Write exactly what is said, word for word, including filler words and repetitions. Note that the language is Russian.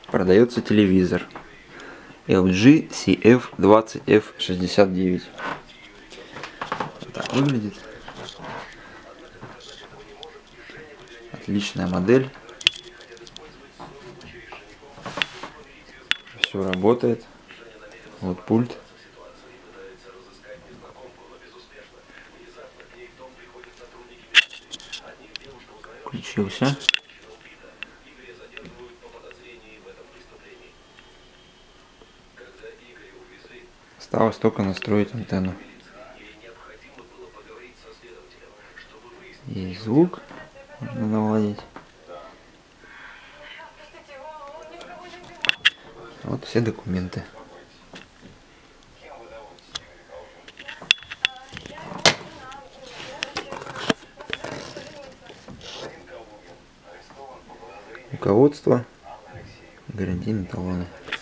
Продается телевизор эл джи си эф двадцать эф шестьдесят девять. Вот так выглядит. Отличная модель. Все работает. Вот пульт. Включился. Осталось только настроить антенну. Есть звук, можно наладить. Вот все документы. Руководство, гарантийные талоны.